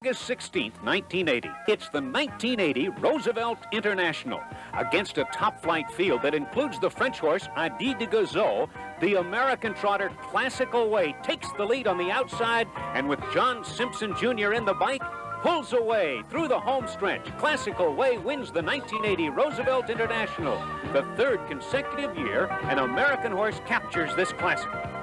August 16th, 1980. It's the 1980 Roosevelt International. Against a top-flight field that includes the French horse Adi de Gazeau, the American trotter Classical Way takes the lead on the outside, and with John Simpson Jr. in the bike, pulls away through the home stretch. Classical Way wins the 1980 Roosevelt International. The third consecutive year an American horse captures this classic.